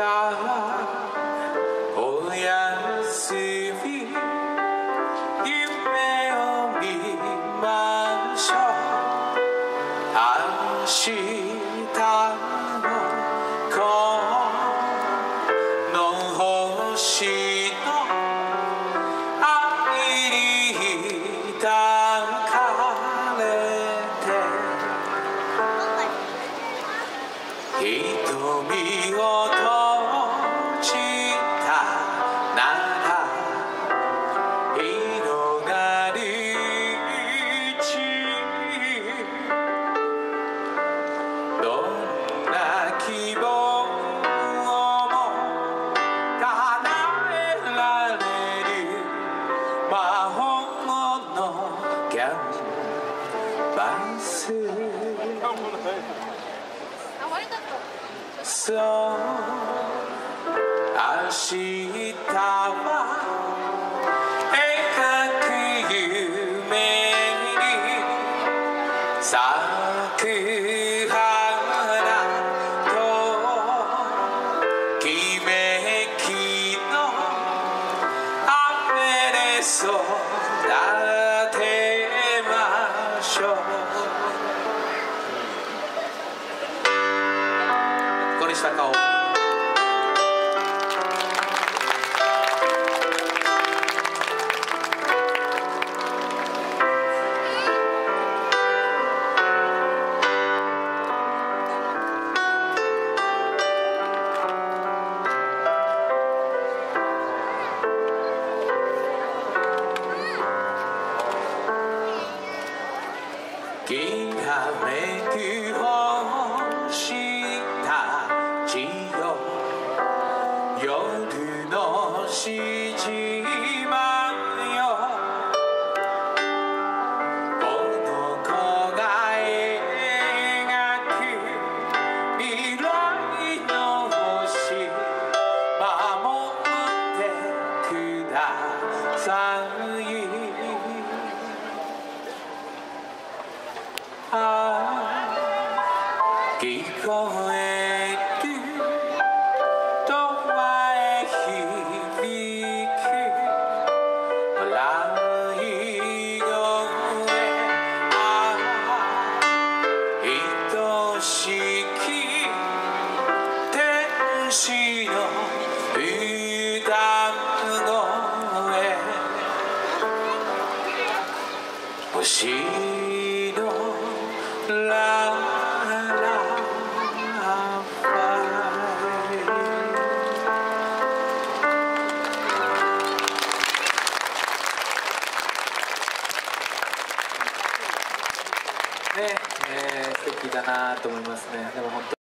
おやすみ夢を見ましょう明日もこの星の愛に抱かれて瞳を閉じたなら広がる道どんな希望も叶えられる魔法のキャンバスそう明日は描く夢に咲く花ときめきの雨で育てましょう小西貴雄きらめく星たちよ夜のしじまよこの子が描く未来の星守ってください聞こえると前響く笑い声愛しき天使の歌声星のラ素敵だなと思いますね。でも本当